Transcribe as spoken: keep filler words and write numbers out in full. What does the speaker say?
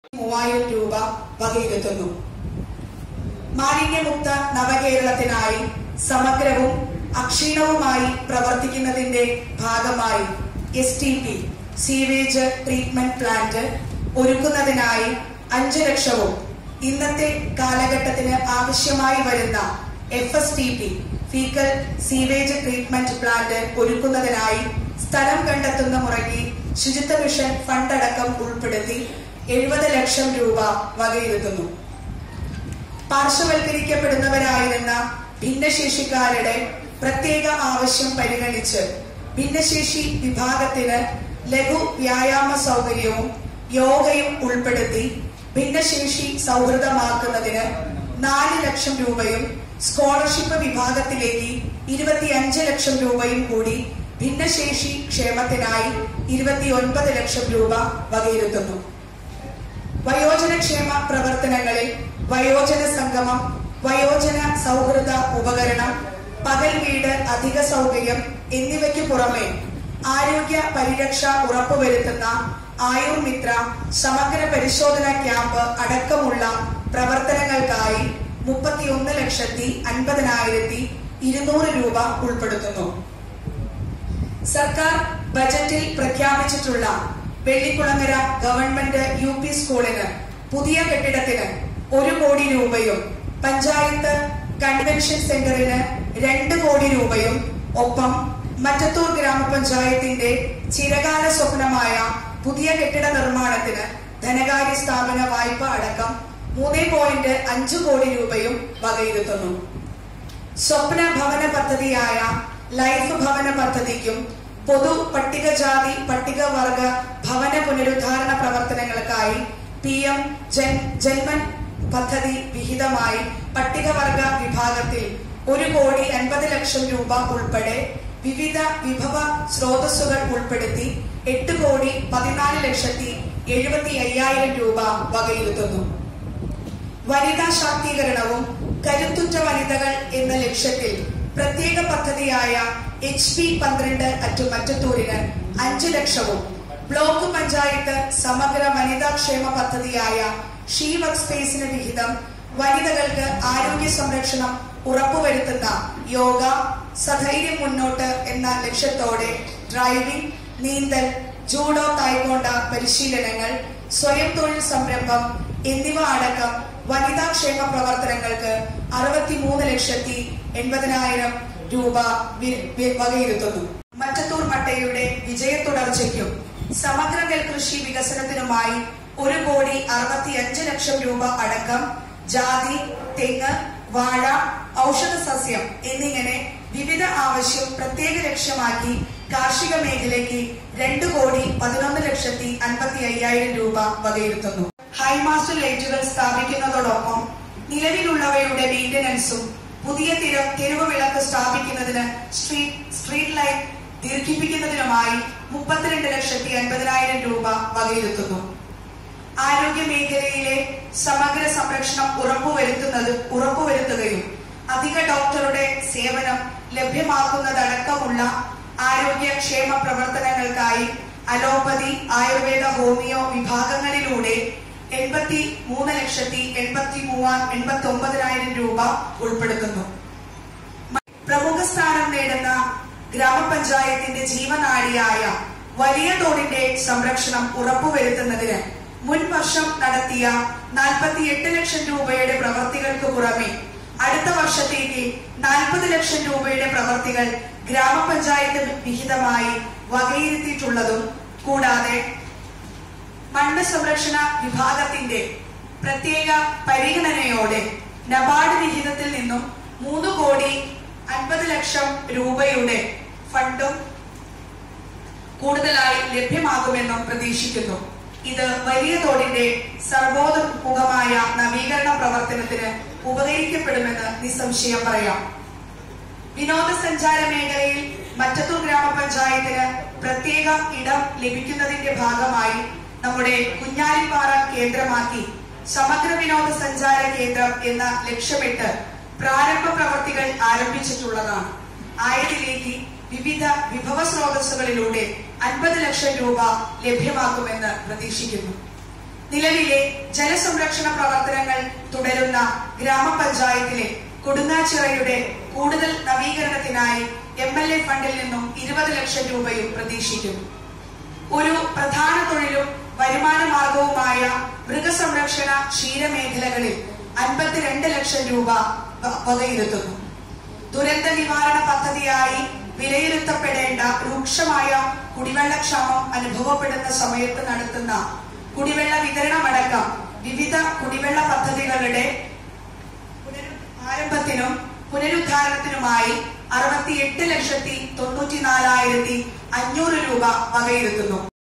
മൂവായിരം രൂപ വകയിരുത്തുന്നു. മാലിന്യമുക്ത നവകേരളത്തിനായി സമഗ്രവും അക്ഷീണവുമായി പ്രവർത്തിക്കുന്നതിന്റെ ഭാഗമായി S T P sewage treatment plant ഒരുക്കുന്നതിനായി അഞ്ചു ലക്ഷവും ഇന്നത്തെ കാലഘട്ടത്തിന് ആവശ്യമായി വരുന്ന F S T P faecal sewage treatment plant ഒരുക്കുന്നതിനായി സ്ഥലം കണ്ടെത്തുന്ന മുറയ്ക്ക് ശുചിത്വ മിഷൻ ഫണ്ട് അടക്കം ഉൾപ്പെടുത്തി എഴുപത് ലക്ഷം രൂപ വകയിരുത്തുന്നു. പാർശ്വവൽക്കരിക്കപ്പെടുന്നവരായിരുന്ന ഭിന്നശേഷിക്കാരുടെ പ്രത്യേക ആവശ്യം പരിഗണിച്ച് ഭിന്നശേഷി വിഭാഗത്തിന് ലഘു വ്യായാമ സൗകര്യവും യോഗയും ഉൾപ്പെടുത്തി ഭിന്നശേഷി സൗഹൃദമാക്കുന്നതിന് നാല് ലക്ഷം രൂപയും സ്കോളർഷിപ്പ് വിഭാഗത്തിലേക്ക് ഇരുപത്തിയഞ്ച് ലക്ഷം രൂപയും കൂടി ഭിന്നശേഷി ക്ഷേമത്തിനായി ഇരുപത്തി ഒൻപത് ലക്ഷം രൂപ വകയിരുത്തുന്നു. വയോജനക്ഷേമ പ്രവർത്തനങ്ങളിൽ വയോജന സംഗമം, വയോജന സൗഹൃദ ഉപകരണം, പകൽ വീട് അധിക സൗകര്യം എന്നിവയ്ക്ക് പുറമെ ആരോഗ്യ പരിരക്ഷ ഉറപ്പുവരുത്തുന്ന ആയുർമിത്ര സമഗ്ര പരിശോധന ക്യാമ്പ് അടക്കമുള്ള പ്രവർത്തനങ്ങൾക്കായി മുപ്പത്തിയൊന്ന് ലക്ഷത്തി അൻപതിനായിരത്തി ഇരുന്നൂറ് രൂപ ഉൾപ്പെടുത്തുന്നു. സർക്കാർ ബജറ്റിൽ പ്രഖ്യാപിച്ചിട്ടുള്ള വെള്ളിക്കുളങ്ങര ഗവൺമെന്റ് യു പി സ്കൂളിന് പുതിയ കെട്ടിടത്തിന് ഒരു കോടി രൂപയും പഞ്ചായത്ത് കൺവെൻഷൻ സെന്ററിന് രണ്ട് കോടി രൂപയും ഒപ്പം മറ്റത്തൂർ ഗ്രാമപഞ്ചായത്തിന്റെ ചിരകാല സ്വപ്നമായ പുതിയ കെട്ടിട നിർമ്മാണത്തിന് ധനകാര്യ സ്ഥാപന വായ്പ അടക്കം മൂന്ന് പോയിന്റ് അഞ്ച് കോടി രൂപയും വകയിരുത്തുന്നു. സ്വപ്ന ഭവന പദ്ധതിയായ ലൈഫ് ഭവന പദ്ധതിക്കും പൊതു പട്ടികജാതി പട്ടികവർഗ ഭവന പുനരുദ്ധാരണ പ്രവർത്തനങ്ങൾക്കായി പി എം ജൻ ജന്മൻ പദ്ധതി വിഹിതമായി പട്ടികവർഗ വിഭാഗത്തിൽ ഒരു കോടി അൻപത് ലക്ഷം രൂപ ഉൾപ്പെടെ വിവിധ വിഭവ സ്രോതസ്സുകൾ ഉൾപ്പെടുത്തി എട്ട് കോടി പതിനാല് ലക്ഷത്തി എഴുപത്തി അയ്യായിരം രൂപ വകയിരുത്തുന്നു. വനിതാ ശാക്തീകരണവും കരുത്തുറ്റ വനിതകൾ എന്ന ലക്ഷ്യത്തിൽ പ്രത്യേക പദ്ധതിയായ എച്ച് പി പന്ത്രണ്ട് അറ്റു മറ്റത്തൂരിന് അഞ്ചു ലക്ഷവും ബ്ലോക്ക് പഞ്ചായത്ത് സമഗ്ര വനിതാക്ഷേമ പദ്ധതിയായ ഷീ വർക്ക് സ്പേസിന് വിഹിതം വനിതകൾക്ക് ആരോഗ്യ സംരക്ഷണം ഉറപ്പുവരുത്തുന്ന യോഗ സധൈര്യം മുന്നോട്ട് എന്ന ലക്ഷ്യത്തോടെ ഡ്രൈവിംഗ്, നീന്തൽ, ജൂഡോ, തായ്ക്കൊണ്ട പരിശീലനങ്ങൾ, സ്വയം തൊഴിൽ സംരംഭം എന്നിവ അടക്കം വനിതാക്ഷേമ പ്രവർത്തനങ്ങൾക്ക് അറുപത്തിമൂന്ന് ലക്ഷത്തി എൺപതിനായിരം രൂപ വകയിരുത്തുന്നു. മറ്റത്തൂർ മട്ടയുടെ വിജയത്തുടർച്ചയ്ക്കും സമഗ്ര നെൽകൃഷി വികസനത്തിനുമായി ഒരു കോടി അറുപത്തി അഞ്ച് ലക്ഷം രൂപ അടക്കം ജാതി, തെങ്ങ്, വാഴ, ഔഷധ സസ്യം എന്നിങ്ങനെ വിവിധ ആവശ്യം പ്രത്യേക ലക്ഷ്യമാക്കി കാർഷിക മേഖലയ്ക്ക് രണ്ട് കോടി പതിനൊന്ന് ലക്ഷത്തി അൻപത്തി അയ്യായിരം രൂപ വകയിരുത്തുന്നു. ഹൈമാസ്റ്റ് ലൈറ്റുകൾ സ്ഥാപിക്കുന്നതോടൊപ്പം നിലവിലുള്ളവയുടെ മെയിന്റനൻസും പുതിയ തെരുവ് വിളക്ക് സ്ഥാപിക്കുന്നതിന് സ്ട്രീറ്റ് സ്ട്രീറ്റ് ലൈറ്റ് ദീർഘിപ്പിക്കുന്നതിനുമായി മുപ്പത്തിരണ്ട് ലക്ഷത്തി അൻപതിനായിരം രൂപ വകയിരുത്തുന്നു. ആരോഗ്യ മേഖലയിലെ സമഗ്ര സംരക്ഷണം ഉറപ്പുവരുത്തുന്നത് ഉറപ്പുവരുത്തുകയും അധിക ഡോക്ടറുടെ സേവനം ലഭ്യമാക്കുന്നതടക്കമുള്ള ആരോഗ്യക്ഷേമ പ്രവർത്തനങ്ങൾക്കായി അലോപ്പതി, ആയുർവേദ, ഹോമിയോ വിഭാഗങ്ങളിലൂടെ എൺപത്തി മൂന്ന് ലക്ഷത്തി എൺപത്തി മൂവാ എൺപത്തി ഒമ്പതിനായിരം രൂപ ഉൾപ്പെടുത്തുന്നു. പ്രമുഖ സ്ഥാനം നേടുന്ന ഗ്രാമപഞ്ചായത്തിന്റെ ജീവനാഡിയായ വലിയ തോടിന്റെ സംരക്ഷണം ഉറപ്പുവരുത്തുന്നതിന് മുൻ വർഷം നടത്തിയ നാൽപ്പത്തി എട്ട് ലക്ഷം രൂപയുടെ പ്രവർത്തികൾക്ക് പുറമെ അടുത്ത വർഷത്തേക്ക് നാൽപ്പത് ലക്ഷം രൂപയുടെ പ്രവർത്തികൾ ഗ്രാമപഞ്ചായത്ത് വിഹിതമായി വകയിരുത്തിയിട്ടുള്ളതും കൂടാതെ മണ്ണ് സംരക്ഷണ വിഭാഗത്തിന്റെ പ്രത്യേക പരിഗണനയോടെ നബാർഡ് വിഹിതത്തിൽ നിന്നും മൂന്ന് കോടി അൻപത് ലക്ഷം രൂപയുടെ ഫണ്ടും കൂടുതലായി ലഭ്യമാകുമെന്നും പ്രതീക്ഷിക്കുന്നു. ഇത് വലിയ തോടിന്റെ സർവോന്മുഖമായ നവീകരണ പ്രവർത്തനത്തിന് ഉപകരിക്കപ്പെടുമെന്ന് നിസ്സംശയം പറയാം. വിനോദസഞ്ചാര മേഖലയിൽ മറ്റത്തൂർ ഗ്രാമപഞ്ചായത്തിന് പ്രത്യേക ഇടം ലഭിക്കുന്നതിന്റെ ഭാഗമായി നമ്മുടെ കുഞ്ഞാലിപ്പാറ കേന്ദ്രമാക്കി സമഗ്ര വിനോദസഞ്ചാര കേന്ദ്രം എന്ന ലക്ഷ്യമിട്ട് പ്രാരംഭ പ്രവർത്തികൾ ആരംഭിച്ചിട്ടുള്ളതാണ്. ആയതിലേക്ക് വിവിധ വിഭവ സ്രോതസ്സുകളിലൂടെ അൻപത് ലക്ഷം രൂപ ലഭ്യമാക്കുമെന്ന് പ്രതീക്ഷിക്കുന്നു. നിലവിലെ ജലസംരക്ഷണ പ്രവർത്തനങ്ങൾ തുടരുന്ന ഗ്രാമപഞ്ചായത്തിലെ കൊടുങ്ങാച്ചിറയുടെ കൂടുതൽ നവീകരണത്തിനായി എം എൽ എ ഫണ്ടിൽ നിന്നും ഇരുപത് ലക്ഷം രൂപയും പ്രതീക്ഷിക്കുന്നു. ഒരു പ്രധാന തൊഴിലും വരുമാന മാർഗവുമായ മൃഗസംരക്ഷണ ക്ഷീരമേഖലകളിൽ അൻപത്തിരണ്ട് ലക്ഷം രൂപ വകയിരുത്തുന്നു. ദുരന്ത നിവാരണ പദ്ധതിയായി വിലയിരുത്തപ്പെടേണ്ട രൂക്ഷമായ കുടിവെള്ളക്ഷാമം അനുഭവപ്പെടുന്ന സമയത്ത് നടത്തുന്ന കുടിവെള്ള വിതരണമടക്കം വിവിധ കുടിവെള്ള പദ്ധതികളുടെ ആരംഭത്തിനും പുനരുദ്ധാരണത്തിനുമായി അറുപത്തിയെട്ട് ലക്ഷത്തി തൊണ്ണൂറ്റി നാലായിരത്തി അഞ്ഞൂറ് രൂപ വകയിരുത്തുന്നു.